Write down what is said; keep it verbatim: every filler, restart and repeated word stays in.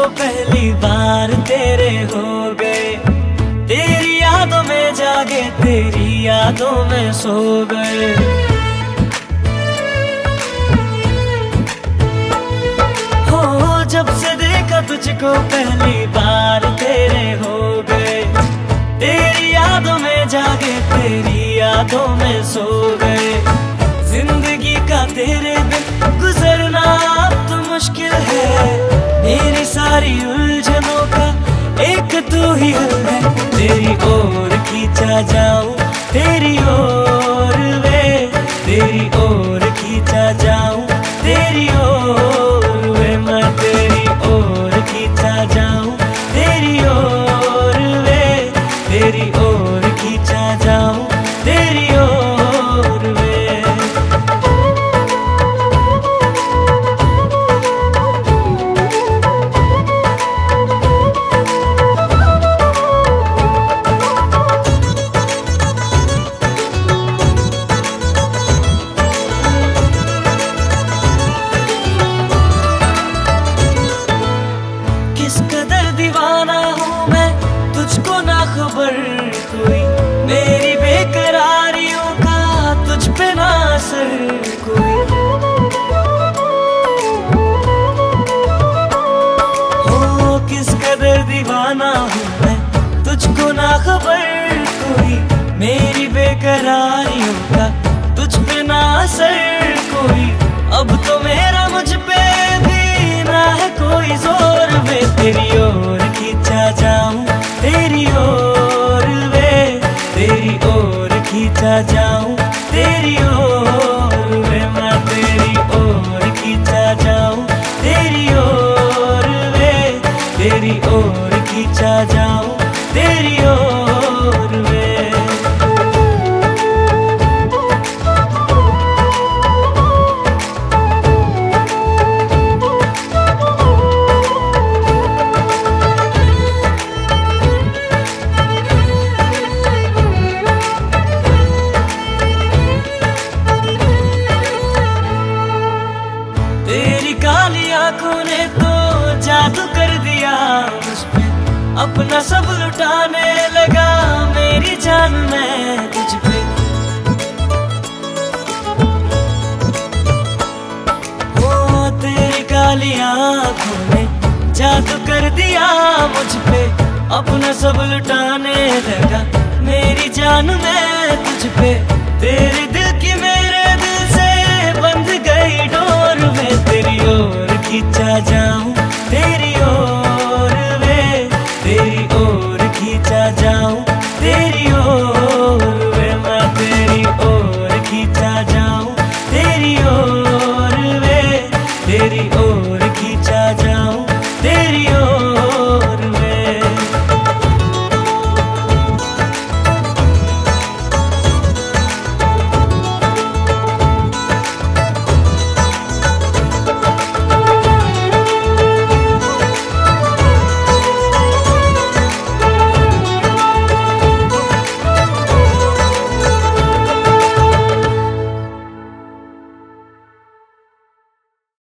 पहली बार तेरे हो गए, तेरी यादों में जागे, तेरी यादों में सो गए। हो जब से देखा तुझको पहली बार तेरे हो गए, तेरी यादों में जागे, तेरी यादों में सो गए। जिंदगी का तेरे बिन गुजरना अब तो मुश्किल है, मेरी सारी उलझनों का एक तू ही हल है। तेरी ओर खींचा जाऊं, तेरी ओर वे, तेरी ओर खींचा जाऊं, तेरी ओर वे, मैं तेरी ओर खींचा जाऊं, तेरी ओर वे, तेरी ओर खींचा जाऊं, तेरी ओर वे। किस कदर दीवाना हूँ मैं तुझको ना खबर कोई, मेरी बेकरारियों का तुझ पे ना असर कोई। हो किस कदर दीवाना हूँ मैं तुझको ना खबर कोई, मेरी बेकरारियों का तुझ पे ना असर कोई। अब तो मेरा मुझ पे भी ना है कोई जोर वे, तेरी ओर खींचा जाऊं, तेरी ओर वे, तेरी ओर खींचा जाऊं, तेरी ओर वे, मैं तेरी ओर खींचा जाऊं, तेरी ओर वे, तेरी ओर खींचा जाऊं, तेरी ओर वे। तेरी काली आंखों ने तो जादू कर दिया मुझ पे, अपना सब लुटाने लगा मेरी जान मैं तुझ पे। ओ तेरी काली आंखों ने जादू कर दिया मुझ पे, अपना सब लुटाने लगा मेरी जान मैं तुझ पे। तेरे दिल की मेरे दिल से बंध गई डोर में, तेरी ओर खींचा जाऊं,